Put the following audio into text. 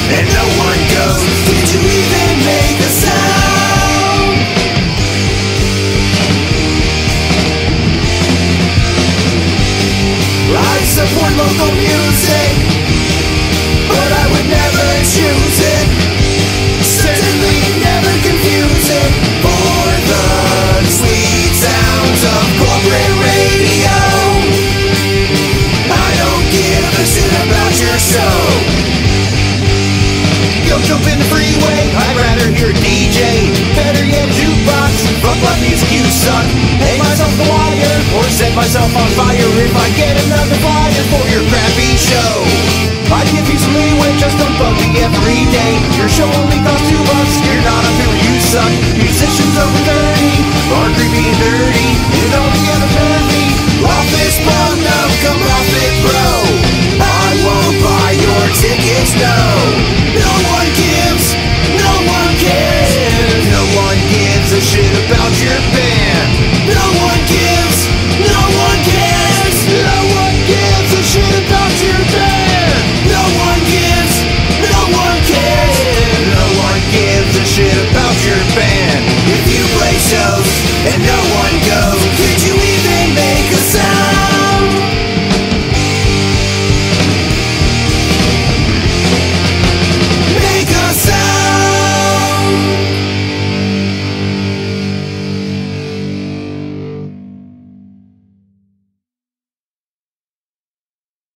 and no one goes, did you even make a sound? I support local music, but I would never choose it. Certainly never confuse it for the sweet sounds of corporate radio. I don't give a shit about your show. Yo, jump in the freeway, I'd rather hear a DJ. Better yet, a jukebox, fuck what music you suck. Hang myself the wire, or set myself on fire if I get